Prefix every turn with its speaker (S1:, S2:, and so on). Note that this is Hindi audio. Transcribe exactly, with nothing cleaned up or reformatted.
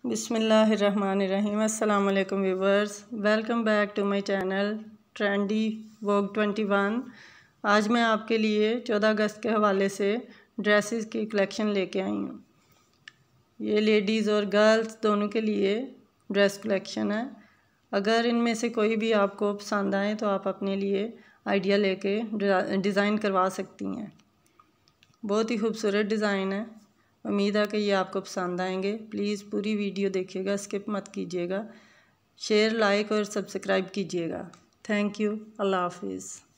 S1: बिस्मिल्लाहिर्रहमानिर्रहीम। अस्सलाम वालेकुम viewers, welcome back to my channel trendy vogue twenty one. आज मैं आपके लिए चौदह अगस्त के हवाले से ड्रेसेस की कलेक्शन लेके आई हूँ। ये लेडीज़ और गर्ल्स दोनों के लिए ड्रेस कलेक्शन है। अगर इनमें से कोई भी आपको पसंद आए तो आप अपने लिए आइडिया लेके डिज़ाइन करवा सकती हैं। बहुत ही खूबसूरत डिज़ाइन है। उम्मीद है कि ये आपको पसंद आएंगे। प्लीज़ पूरी वीडियो देखिएगा, स्किप मत कीजिएगा। शेयर, लाइक और सब्सक्राइब कीजिएगा। Thank you. अल्लाह हाफिज़।